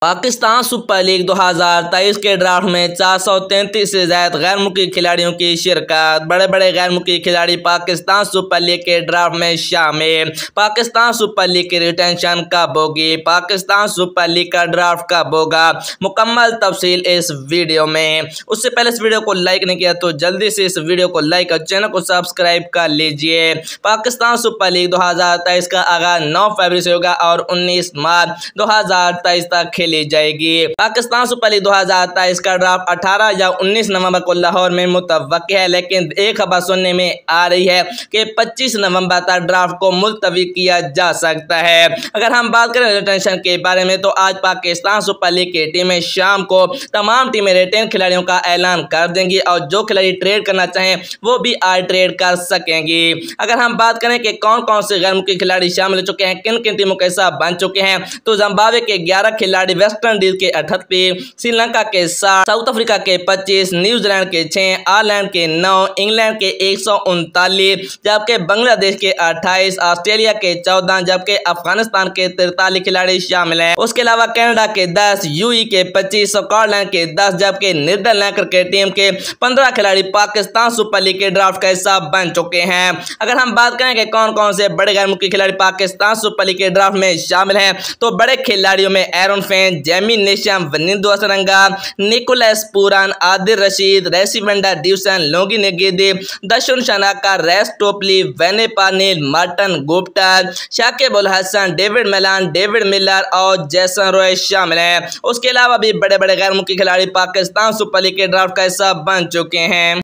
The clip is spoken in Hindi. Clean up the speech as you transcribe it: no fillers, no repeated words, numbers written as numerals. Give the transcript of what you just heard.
पाकिस्तान सुपर लीग 2023 के ड्राफ्ट में 433 से ज्यादा गैर मुल्की खिलाड़ियों की शिरकत। बड़े बड़े गैर मुल्की खिलाड़ी पाकिस्तान सुपर लीग के ड्राफ्ट में शामिल। पाकिस्तान सुपर लीग की रिटेंशन कब होगी, पाकिस्तान सुपर लीग का ड्राफ्ट कब होगा, मुकम्मल तफसील इस वीडियो में। उससे पहले इस वीडियो को लाइक नहीं किया तो जल्दी से इस वीडियो को लाइक और चैनल को सब्सक्राइब कर लीजिए। पाकिस्तान सुपर लीग 2023 का आगाज 9 फरवरी से होगा और 19 मार्च 2023 तक खेली जाएगी। पाकिस्तान सुपर लीग 2023 का ड्राफ्ट 18 या 19 नवंबर को लाहौर में मुतवक्की है, लेकिन एक खबर सुनने में आ रही है कि 25 नवंबर तक ड्राफ्ट को मुलतवी किया जा सकता है। अगर हम बात करें रिटेंशन के बारे में तो आज पाकिस्तान सुपर लीग की टीमें शाम को तमाम टीमें रिटेन खिलाड़ियों का ऐलान कर देंगी और जो खिलाड़ी ट्रेड करना चाहें वो भी आज ट्रेड कर सकेंगी। अगर हम बात करें कि कौन कौन से गैर मुल्की खिलाड़ी शामिल हो चुके हैं, किन किन टीमों के साथ बन चुके हैं, तो जिम्बाब्वे के 11 खिलाड़ी, वेस्ट इंडीज के 38, श्रीलंका के 7, साउथ अफ्रीका के 25, न्यूजीलैंड के 6, आयरलैंड के 9, इंग्लैंड के 139, जबकि बांग्लादेश के 28, ऑस्ट्रेलिया के 14, जबकि अफगानिस्तान के 43 खिलाड़ी शामिल हैं। उसके अलावा कनाडा के 10, यूई के 25, स्कॉटलैंड के 10, जबकि नीदरलैंड क्रिकेट टीम के 15 खिलाड़ी पाकिस्तान सुपर लीग के ड्राफ्ट का हिस्सा बन चुके हैं। अगर हम बात करें कि कौन कौन से बड़े गैर मुल्की खिलाड़ी पाकिस्तान सुपर लीग के ड्राफ्ट में शामिल हैं, तो बड़े खिलाड़ियों में एरन फेन, Jimmy Neesham, Wanindu Hasaranga, Nicholas Pooran, Adil Rashid, Rassie van der Dussen, लोगी Ngidi, Dasun Shanaka, Reece Topley, Wayne Parnell, Martin Guptill, Shakib al Hasan, David Malan, David Miller और जैसन रॉय शामिल हैं। उसके अलावा भी बड़े बड़े गैर मुल्की खिलाड़ी पाकिस्तान सुपर लीग के ड्राफ्ट का हिस्सा बन चुके हैं।